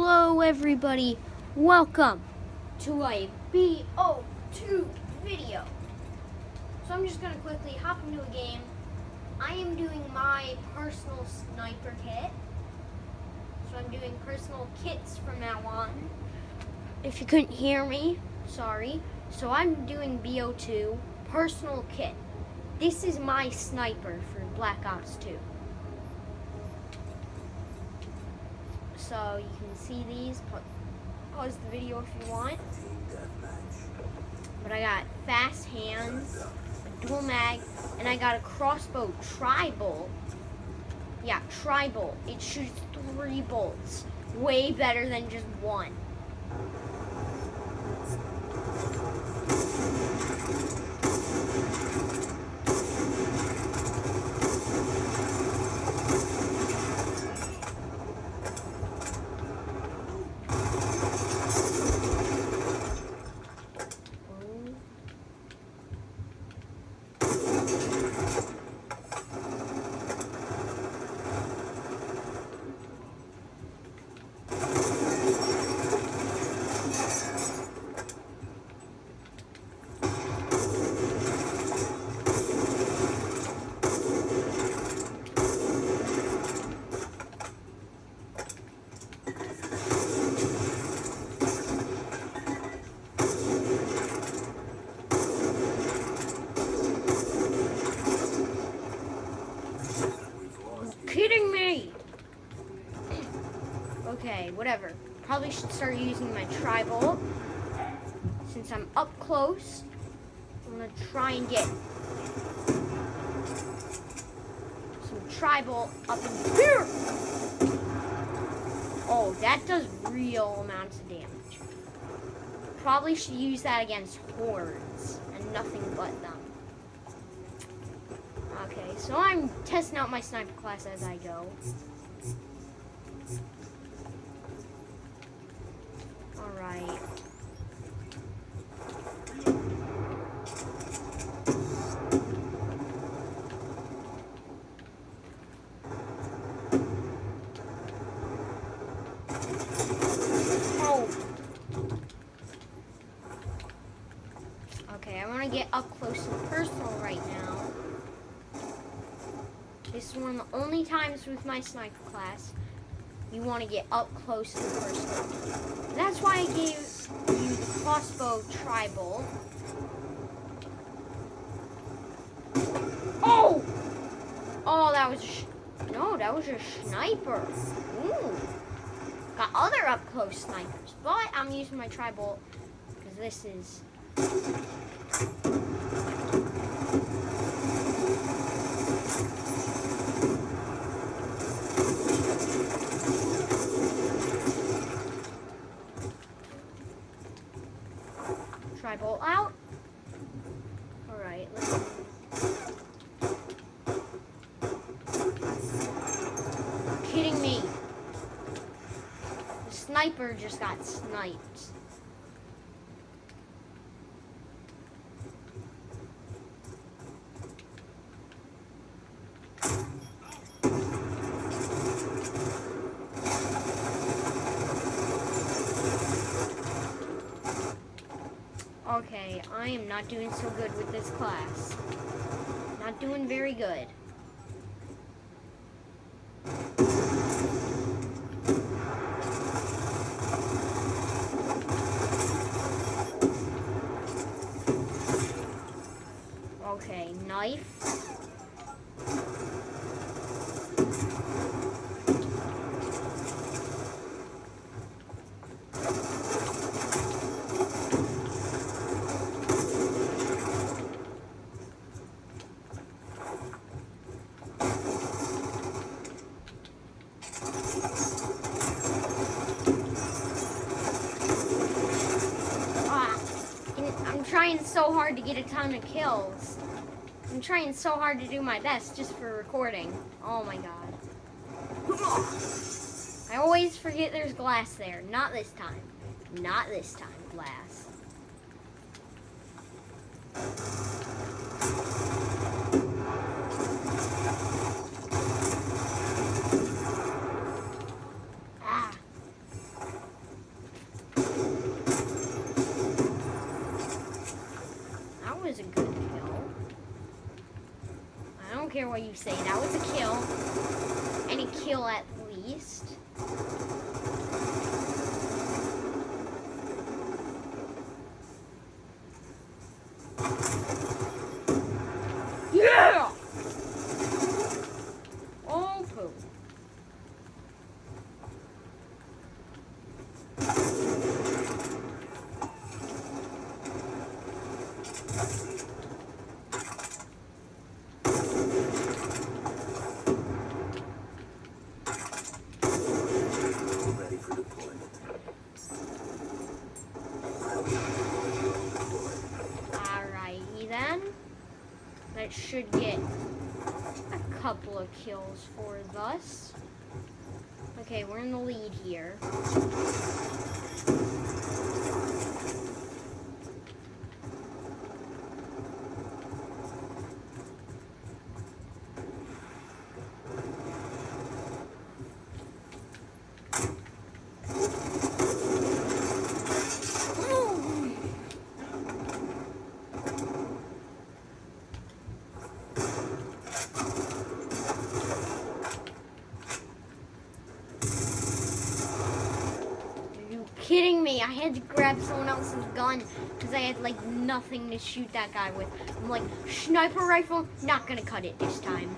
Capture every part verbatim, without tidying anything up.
Hello everybody, welcome to a B O two video. So I'm just going to quickly hop into a game. I am doing my personal sniper kit. So I'm doing personal kits from now on. If you couldn't hear me, sorry. So I'm doing B O two personal kit. This is my sniper for Black Ops two. So you can see these. Pause the video if you want. But I got fast hands, a dual mag, and I got a crossbow tri-bolt. Yeah, tri-bolt. It shoots three bolts. Way better than just one. Kidding me? Okay, whatever. Probably should start using my tri-bolt. Since I'm up close, I'm gonna try and get some tri-bolt up in here. Oh, that does real amounts of damage. Probably should use that against hordes and nothing but them. Okay, so I'm testing out my sniper class as I go. Alright. Oh. Okay, I want to get up close and personal right now. This is one of the only times with my sniper class you want to get up close and personal. That's why I gave you the crossbow tri-bolt. Oh! Oh, that was... Sh no, that was a sniper. Ooh. Got other up-close snipers. But I'm using my tri-bolt because this is... Tri-bolt out. Alright, let's... Kidding me. The sniper just got sniped. Okay, I am not doing so good with this class. Not doing very good. Okay, knife. Trying so hard to get a ton of kills. I'm trying so hard to do my best just for recording. Oh my god. I always forget there's glass there. Not this time. Not this time, glass. Ah. care what you say. That was a kill. Any kill at least. Yeah! Oh, poo. That should get a couple of kills for us. Okay, we're in the lead here. Kidding me? I had to grab someone else's gun because I had like nothing to shoot that guy with. I'm like, sniper rifle, not gonna cut it this time.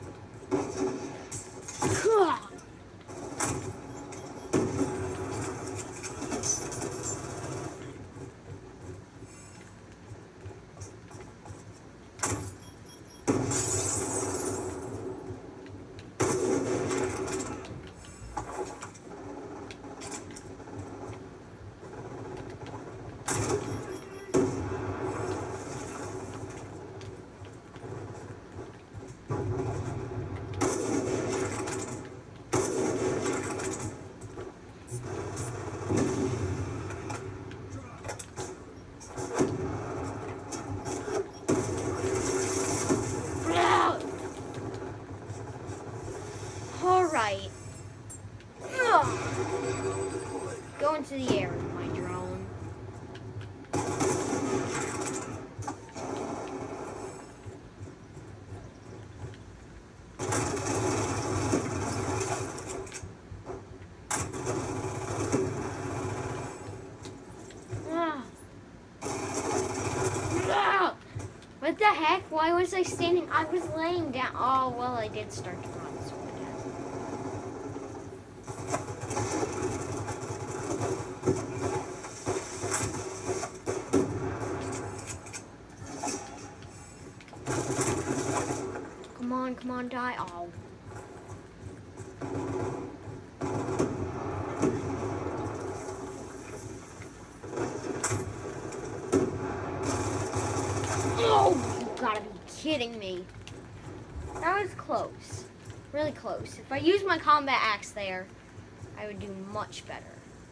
Alright. Go into the air with my drone. Ah. Ah. What the heck? Why was I standing? I was laying down. Oh, well, I did start to run. So Come on, come on, die. Oh. Oh, you gotta be kidding me. That was close. Really close. If I used my combat axe there, I would do much better.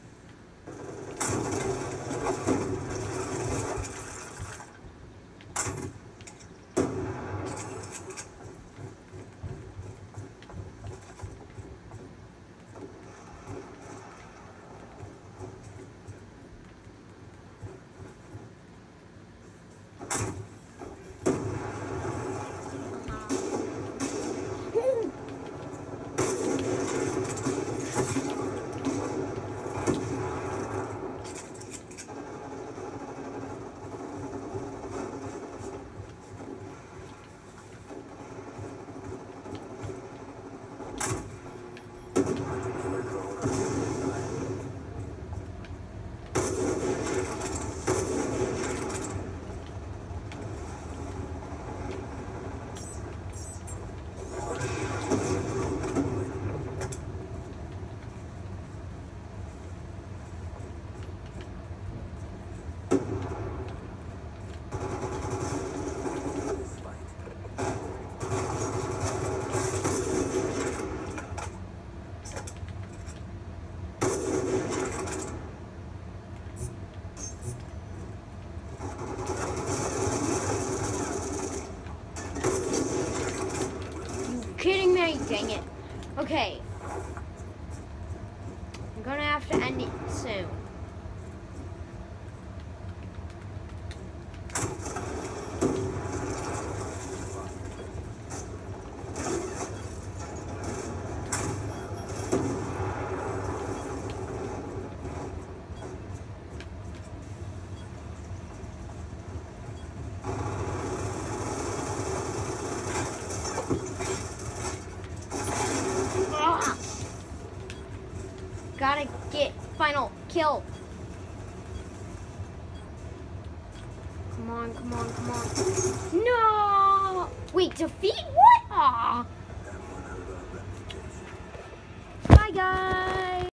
Kidding me? Dang it. Okay. I'm gonna have to end it soon. kill. Come on, come on, come on. No! Wait, defeat what? Aw.